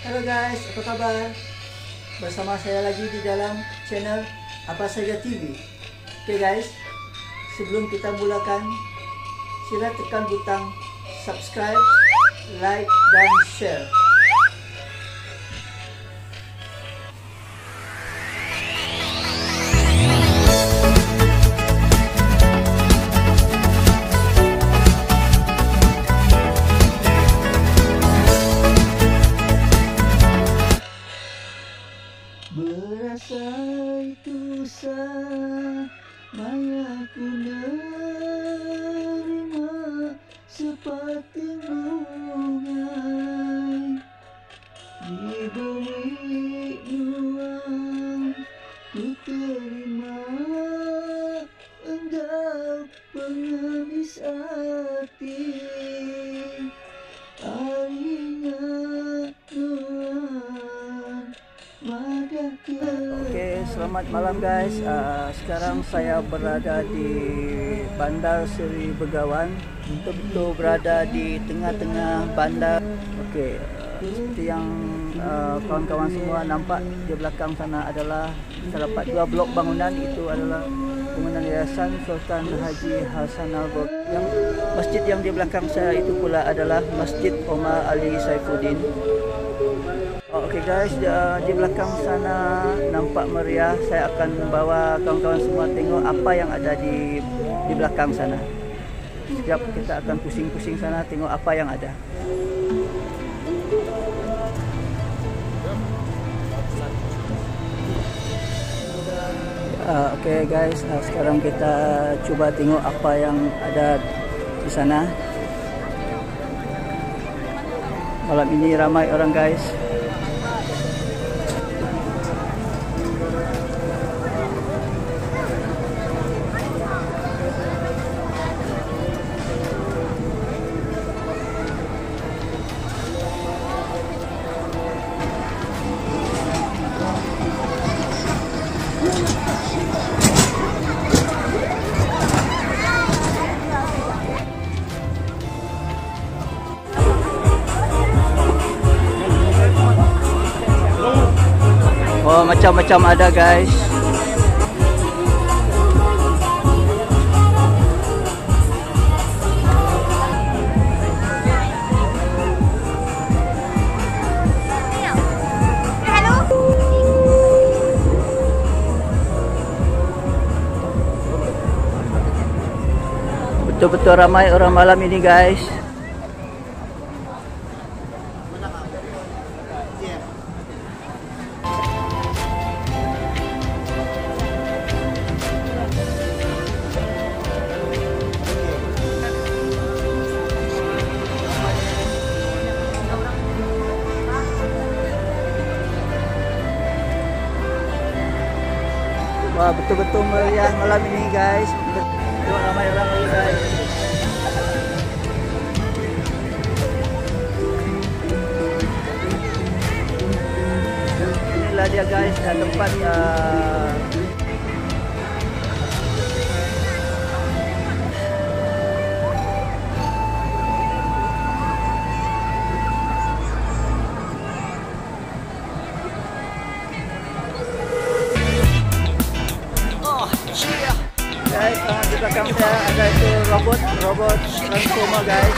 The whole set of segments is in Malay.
Halo guys, apa kabar? Bersama saya lagi di dalam channel Apa Saja TV. Oke guys, sebelum kita mulakan, sila tekan butang subscribe, like, dan share. Berasa itu samanya ku nerima seperti bunga diberi ruang, ku terima engkau pengemis hati. Oke, selamat malam guys. Sekarang saya berada di Bandar Seri Begawan, betul-betul berada di tengah-tengah bandar. Oke, seperti yang kawan-kawan semua nampak di belakang sana adalah terdapat dua blok bangunan. Itu adalah bangunan Yayasan Sultan Haji Hasan Al-Bolkiah. Yang masjid yang di belakang saya itu pula adalah Masjid Omar Ali Saifuddin. Oke guys, di belakang sana nampak meriah. Saya akan membawa kawan-kawan semua tengok apa yang ada di belakang sana. Sekejap kita akan pusing-pusing sana tengok apa yang ada. Oke guys, sekarang kita coba tengok apa yang ada di sana. Malam ini ramai orang guys. Oh, macam-macam ada guys. Betul-betul ramai orang malam ini guys. Wah, betul-betul meriah malam ini guys. Betul ramai orang lagi guys. Inilah dia guys, tempat guys, di belakang saya ada itu robot transformer guys.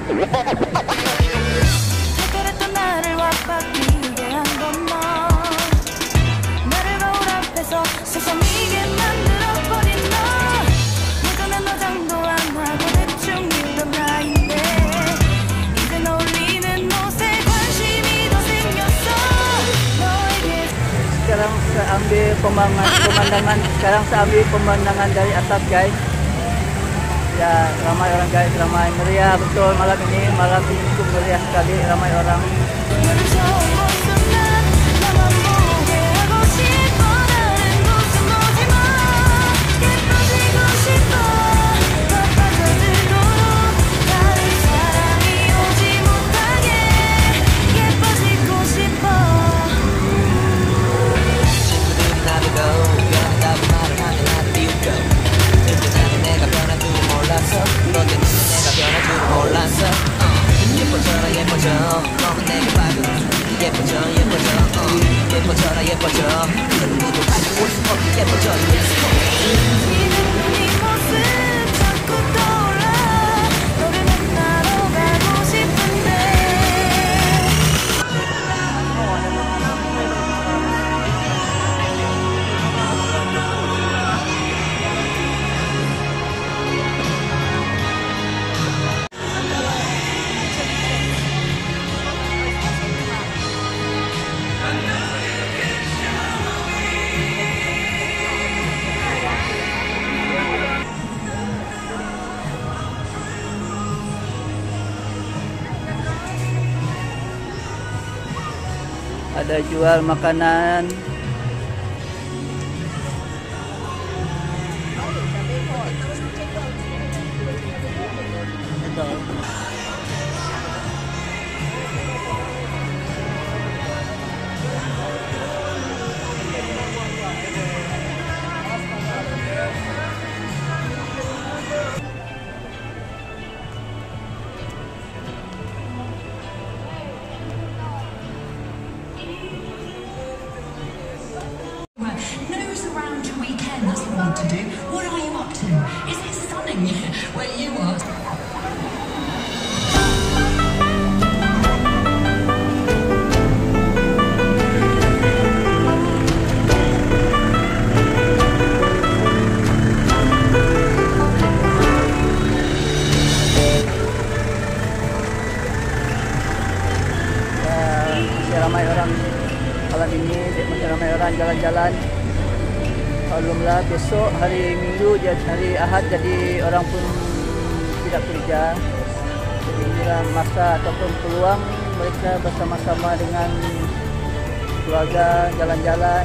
Sekarang saya ambil pemandangan. Sekarang saya ambil pemandangan dari atas guys. Ya, ramai orang guys, ramai meriah betul malam ini. Malam ini cukup meriah sekali, ramai orang. 예뻐져 예뻐져 예뻐져라 예뻐져 누구도 가지고 싶어 예뻐져 네 모습 자꾸 떠올라 너를 만나러 가고 싶은데 Ada jual makanan. Nose around your weekend, that's what I want to do. What are you up to? Is it stunning where you are? Masih ramai orang malam ini, masih ramai orang jalan-jalan. Alhamdulillah besok hari Minggu, hari Ahad, jadi orang pun tidak kerja. Jadi inilah masa ataupun peluang mereka bersama-sama dengan keluarga jalan-jalan.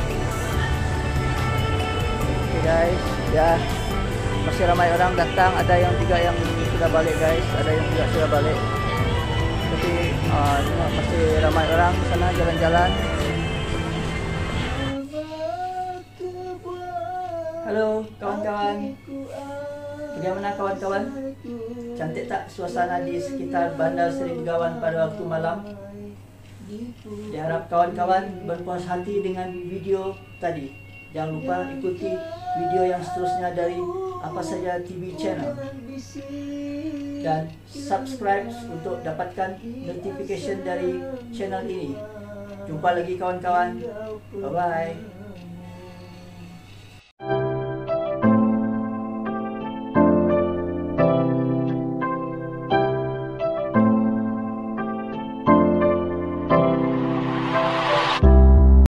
Okay guys, ya masih ramai orang datang. Ada yang juga yang sudah balik guys, ada yang juga sudah balik. Tapi masih ramai orang sana jalan-jalan. Halo kawan-kawan, bagaimana kawan-kawan? Cantik tak suasana di sekitar Bandar Seri Begawan pada waktu malam? Diharap kawan-kawan berpuas hati dengan video tadi. Jangan lupa ikuti video yang seterusnya dari Apa Saja TV channel dan subscribe untuk dapatkan notification dari channel ini. Jumpa lagi kawan-kawan. Bye bye.